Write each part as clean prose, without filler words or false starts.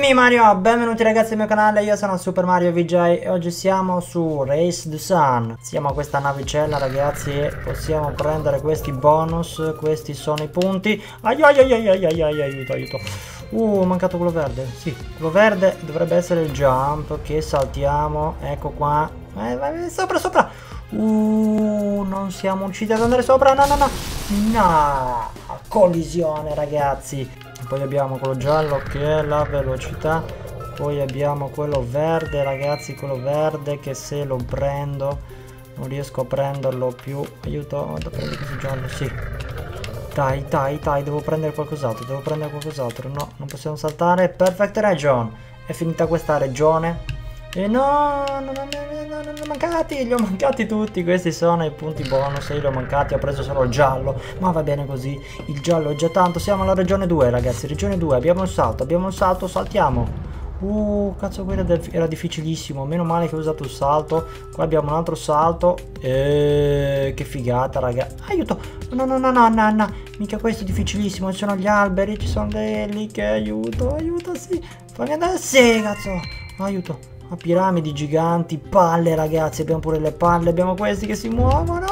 Ehi Mario, benvenuti ragazzi al mio canale, io sono Super Mario VJ e oggi siamo su Race the Sun. Siamo a questa navicella ragazzi e possiamo prendere questi bonus, questi sono i punti. Aiuto, aiuto. Ho mancato quello verde, sì, quello verde dovrebbe essere il jump che saltiamo, ecco qua. Vai, sopra. Non siamo riusciti ad andare sopra, no, collisione ragazzi. Poi abbiamo quello giallo che è la velocità. Poi abbiamo quello verde ragazzi, quello verde che se lo prendo non riesco a prenderlo più. Aiuto, vado a prendere questo giallo, sì. Dai, devo prendere qualcos'altro, no, non possiamo saltare. Perfect region, è finita questa regione. E no, non ho mancati, li ho mancati tutti. Questi sono i punti bonus, io li ho mancati, ho preso solo il giallo, ma va bene così, il giallo è già tanto. Siamo alla regione 2 ragazzi, regione 2, abbiamo un salto, saltiamo. Cazzo, quello era difficilissimo, meno male che ho usato il salto. Qua abbiamo un altro salto, che figata ragazzi. Aiuto, no, mica questo è difficilissimo, ci sono gli alberi, ci sono le eliche, aiuto, sì, fammi andare, sì, cazzo, aiuto. Piramidi giganti, palle ragazzi, abbiamo pure le palle, abbiamo questi che si muovono.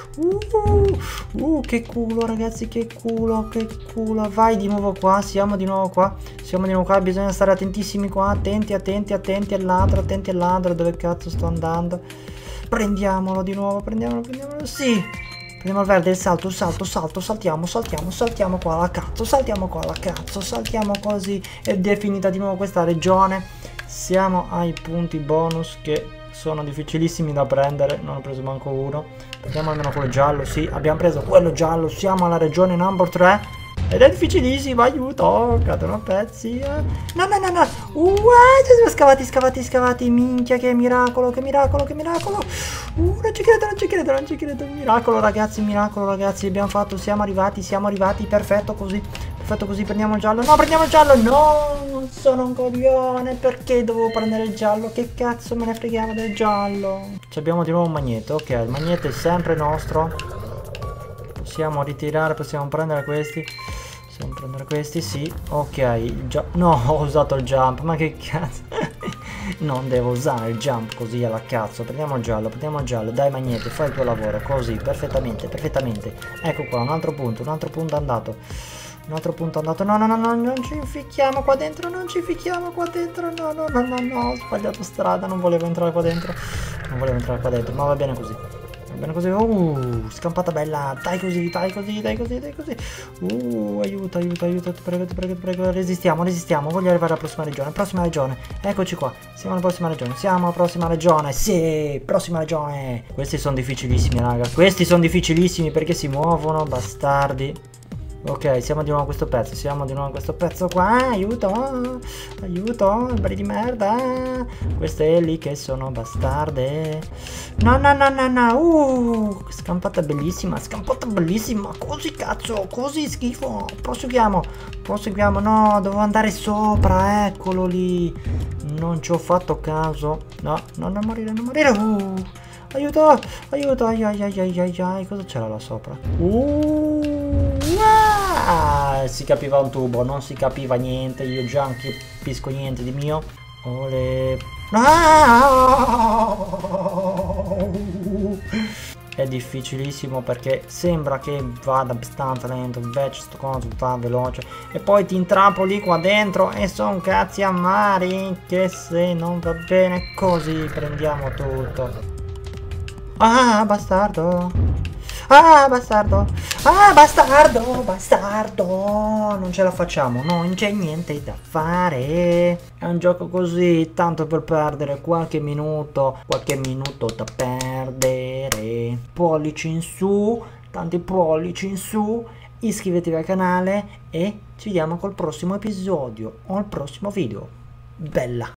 Che culo ragazzi, che culo. Vai di nuovo qua, siamo di nuovo qua, bisogna stare attentissimi qua, attenti al ladro, dove cazzo sto andando? Prendiamolo di nuovo, sì. Prendiamo il verde, il salto, saltiamo qua alla cazzo, saltiamo così ed è finita di nuovo questa regione. Siamo ai punti bonus che sono difficilissimi da prendere, non ho preso manco uno. Prendiamo almeno quello giallo, sì, abbiamo preso quello giallo, siamo alla regione number 3 ed è difficilissimo, aiuto, cadono a pezzi. No, scavati, minchia, che miracolo. Non ci credo, miracolo ragazzi, abbiamo fatto, siamo arrivati, perfetto così, prendiamo il giallo, no, sono un coglione, perché dovevo prendere il giallo, che cazzo me ne freghiamo del giallo. Abbiamo di nuovo un magneto, ok, il magneto è sempre nostro, possiamo ritirare, possiamo prendere questi, sì, ok, no, ho usato il jump, ma che cazzo. Non devo usare il jump così alla cazzo. Prendiamo il giallo, dai magneto, fai il tuo lavoro, così, perfettamente. Ecco qua, un altro punto andato. No, non ci inficchiamo qua dentro, no, ho sbagliato strada, non volevo entrare qua dentro, ma va bene così. Scampata bella, dai così. Aiuto, ti prego, resistiamo, voglio arrivare alla prossima regione, eccoci qua, siamo alla prossima regione, sì, prossima regione. Questi sono difficilissimi raga, perché si muovono, bastardi. Ok, siamo di nuovo a questo pezzo, qua, aiuto, alberi di merda, queste lì che sono bastarde. No, scampata bellissima, così cazzo, così schifo, proseguiamo, no, dovevo andare sopra, eccolo lì, non ci ho fatto caso, no, non morire, aiuto, ai, cosa c'era là sopra? Si capiva un tubo, non si capiva niente, io già non capisco niente di mio. Ole. È difficilissimo perché sembra che vada abbastanza lento, invece sto coso va veloce. E poi ti intrappoli qua dentro e son cazzi amari, che se non va bene così prendiamo tutto. Bastardo, non ce la facciamo, non c'è niente da fare, è un gioco così, tanto per perdere qualche minuto da perdere. Pollici in su, tanti pollici in su, iscrivetevi al canale e ci vediamo col prossimo episodio o al prossimo video. Bella!